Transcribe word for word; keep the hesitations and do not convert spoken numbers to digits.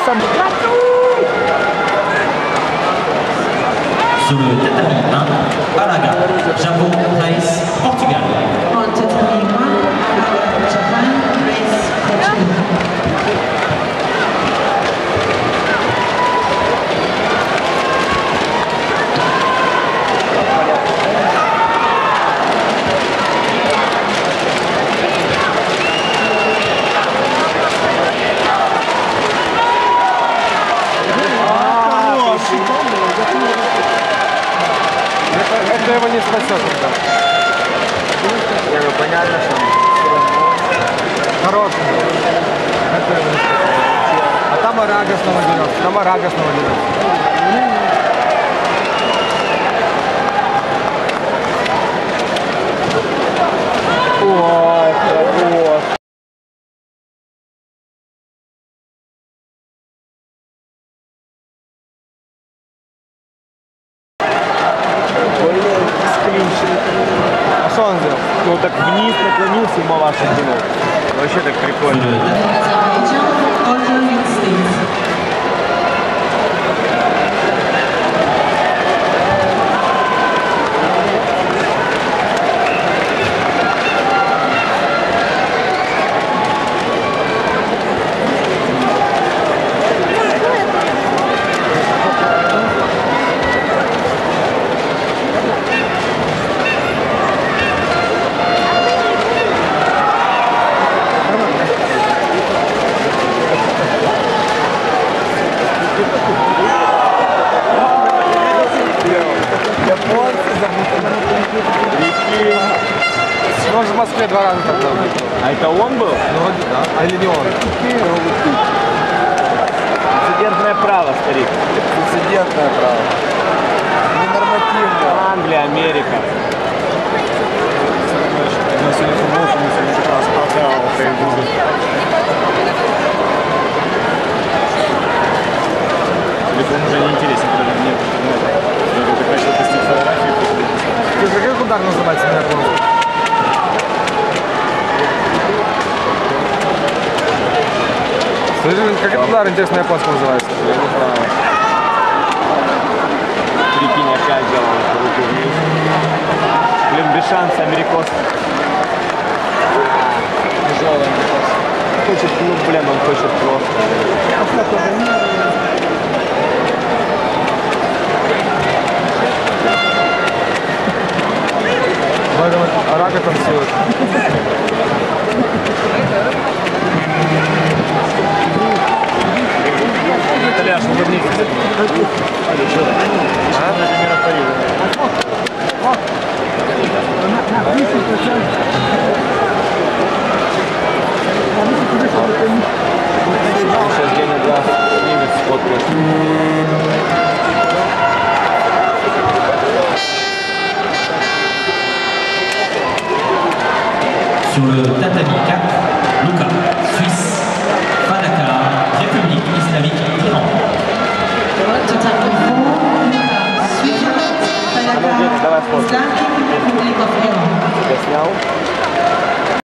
Sur le tatami un, Malaga, Japon, Thaïs, Portugal. On tatami one, Malaga, Japan, Thrace, Portugal. Это его не спасет. Не, ну понятно, что хороший. А там Арага снова дерется. Там Арага снова дерется. Ой, хорош. А что он сделал? Ну так вниз наклонился и малаша кинул. Вообще так прикольно. Он в Москве два раза так был. А это он был? Ну вроде да. А или не он? Прецедентное право, старик. Прецедентное право. Ненормативное. Англия, Америка. На сегодня футболку мы сегодня как раз продал. Телефон уже не интересен, когда нет интернета. Я так начал тестить фотографии. Ты же как удар называется на японском? Слушай, как этот удар, интересно, на японском называется? Я не знаю. Прикинь, опять делал руку вниз. Блин, без шанса, америкос. Тяжелый америкос. Хочет, ну, блин, он хочет просто. Арага танцует. Итальяш, улыбнись. А? Сейчас